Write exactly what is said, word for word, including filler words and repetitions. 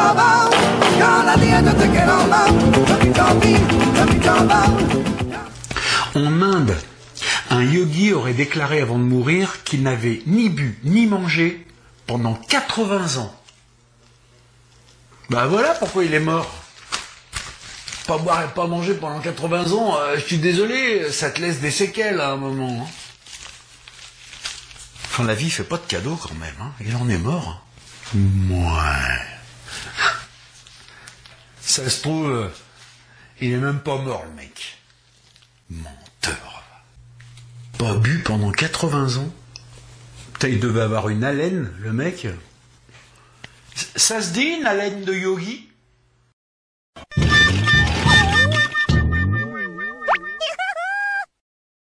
En Inde, un yogi aurait déclaré avant de mourir qu'il n'avait ni bu ni mangé pendant quatre-vingts ans. Ben voilà pourquoi il est mort. Pas boire et pas manger pendant quatre-vingts ans, euh, je suis désolé, ça te laisse des séquelles à un moment. Hein. Enfin, la vie fait pas de cadeaux quand même, hein. Il en est mort. Ouais. Ça se trouve, euh, il est même pas mort le mec. Menteur. Pas bu pendant quatre-vingts ans. Putain, il devait avoir une haleine, le mec. Ça se dit une haleine de yogi ?